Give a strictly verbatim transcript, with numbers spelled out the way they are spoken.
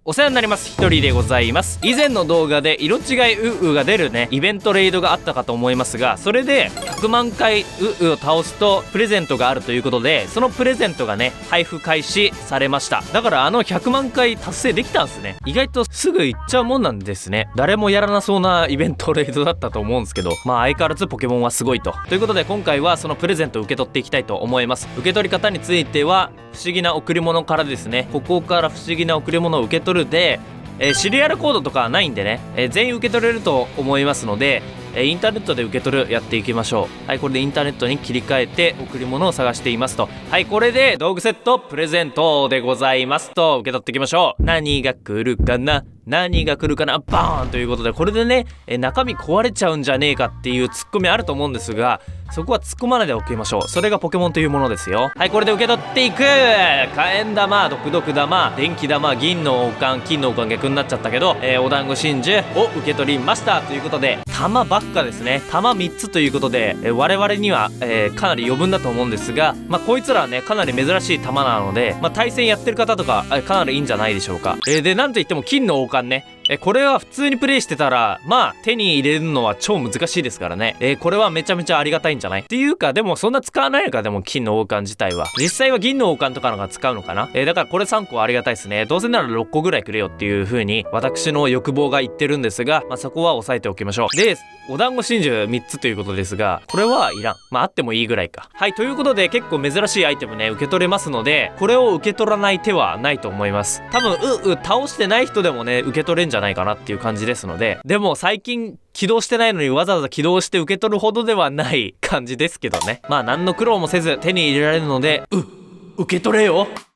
お世話になります。ひとりでございます。以前の動画で色違いううが出るね、イベントレイドがあったかと思いますが、それでひゃくまんかいううを倒すとプレゼントがあるということで、そのプレゼントがね、配布開始されました。だからあのひゃくまんかい達成できたんですね。意外とすぐ行っちゃうもんなんですね。誰もやらなそうなイベントレイドだったと思うんですけど、まあ相変わらずポケモンはすごいと。ということで今回はそのプレゼントを受け取っていきたいと思います。受け取り方については、不思議な贈り物からですね、ここから不思議な贈り物を受け取るで、えー、シリアルコードとかはないんでね、えー、全員受け取れると思いますので、えー、インターネットで受け取るやっていきましょう。はい、これでインターネットに切り替えて贈り物を探していますと。はい、これで道具セットプレゼントでございますと、受け取っていきましょう。何が来るかな、何が来るかな、バーンということで、これでね、えー、中身壊れちゃうんじゃねえかっていうツッコミあると思うんですが、そこは突っ込まないでおきましょう。それがポケモンというものですよ。はい、これで受け取っていく。火炎玉、毒毒玉、電気玉、銀の王冠、金の王冠逆になっちゃったけど、えー、お団子真珠を受け取りましたということで、玉ばっかですね。玉みっつということで、えー、我々には、えー、かなり余分だと思うんですが、まあこいつらはね、かなり珍しい玉なので、まあ対戦やってる方とか、えー、かなりいいんじゃないでしょうか。えー、で、なんといっても金の王冠ね。え、これは普通にプレイしてたら、まあ、手に入れるのは超難しいですからね。えー、これはめちゃめちゃありがたいんじゃないっていうか、でもそんな使わないのか、でも金の王冠自体は。実際は銀の王冠とかのが使うのかな。えー、だからこれさんこありがたいですね。どうせならろっこぐらいくれよっていう風に、私の欲望が言ってるんですが、まあそこは押さえておきましょう。で、お団子真珠みっつということですが、これはいらん。まああってもいいぐらいか。はい、ということで結構珍しいアイテムね、受け取れますので、これを受け取らない手はないと思います。多分、う、う、倒してない人でもね、受け取れんじゃないかなっていう感じ感じですので、でも最近起動してないのにわざわざ起動して受け取るほどではない感じですけどね。まあ何の苦労もせず手に入れられるので、う、受け取れよ。